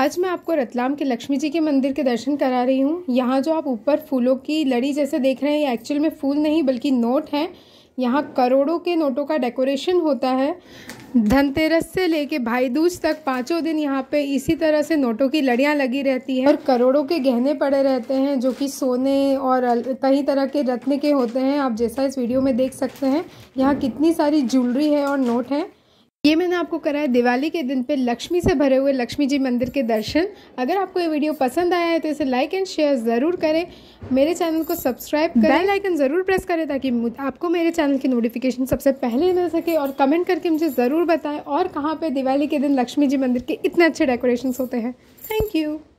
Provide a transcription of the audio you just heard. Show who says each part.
Speaker 1: आज मैं आपको रतलाम के लक्ष्मी जी के मंदिर के दर्शन करा रही हूँ। यहाँ जो आप ऊपर फूलों की लड़ी जैसे देख रहे हैं, ये एक्चुअल में फूल नहीं बल्कि नोट हैं। यहाँ करोड़ों के नोटों का डेकोरेशन होता है। धनतेरस से लेके भाई दूज तक 5 दिन यहाँ पे इसी तरह से नोटों की लड़ियाँ लगी रहती है और करोड़ों के गहने पड़े रहते हैं जो कि सोने और कई तरह के रत्न के होते हैं। आप जैसा इस वीडियो में देख सकते हैं, यहाँ कितनी सारी ज्वेलरी है और नोट हैं। ये मैंने आपको कराया दिवाली के दिन पे लक्ष्मी से भरे हुए लक्ष्मी जी मंदिर के दर्शन। अगर आपको ये वीडियो पसंद आया है तो इसे लाइक एंड शेयर ज़रूर करें। मेरे चैनल को सब्सक्राइब करें, बेल आइकन ज़रूर प्रेस करें ताकि आपको मेरे चैनल की नोटिफिकेशन सबसे पहले मिल सके। और कमेंट करके मुझे ज़रूर बताएं और कहाँ पे दिवाली के दिन लक्ष्मी जी मंदिर के इतने अच्छे डेकोरेशंस होते हैं। Thank you.